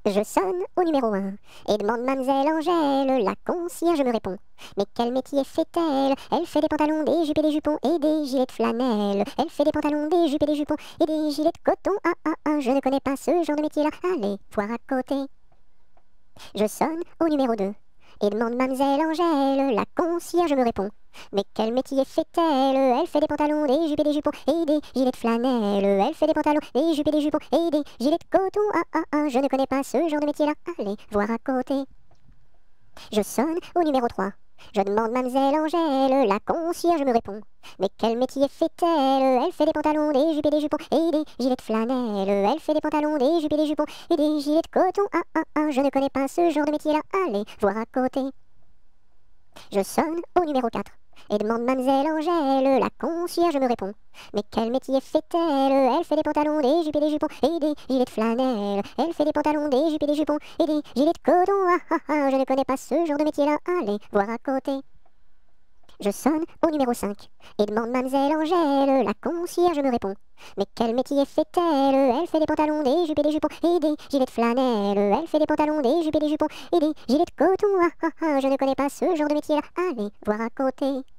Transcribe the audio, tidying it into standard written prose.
Je sonne au numéro 1 et demande mademoiselle Angèle, la concierge me répond. Mais quel métier fait-elle? Elle fait des pantalons, des jupes et des jupons et des gilets de flanelle. Elle fait des pantalons, des jupes et des jupons et des gilets de coton. Ah ah ah, je ne connais pas ce genre de métier-là. Allez, voir à côté. Je sonne au numéro 2 et demande mademoiselle Angèle, la concierge me répond. Mais quel métier fait-elle? Elle fait des pantalons, des jupes et des jupons et des gilets de flanelle. Elle fait des pantalons, des jupes et des jupons et des gilets de coton. Ah ah ah, je ne connais pas ce genre de métier-là. Allez, voir à côté. Je sonne au numéro 3. Je demande mademoiselle Angèle, la concierge me répond. Mais quel métier fait-elle? Elle fait des pantalons, des jupes et des jupons et des gilets de flanelle. Elle fait des pantalons, des jupes et des jupons et des gilets de coton. Ah ah ah, je ne connais pas ce genre de métier-là. Allez, voir à côté. Je sonne au numéro 4 et demande mademoiselle Angèle, la concierge me répond. Mais quel métier fait-elle? Elle fait des pantalons, des jupes et des jupons et des gilets de flanelle. Elle fait des pantalons, des jupes et des jupons et des gilets de coton. Ah ah ah, je ne connais pas ce genre de métier-là. Allez, voir à côté. Je sonne au numéro 5 et demande mademoiselle Angèle, la concierge me répond. Mais quel métier fait-elle? Elle fait des pantalons, des jupes et des jupons et des gilets de flanelle. Elle fait des pantalons, des jupes et des jupons et des gilets de coton. Ah ah ah, je ne connais pas ce genre de métier-là. Allez, voir à côté.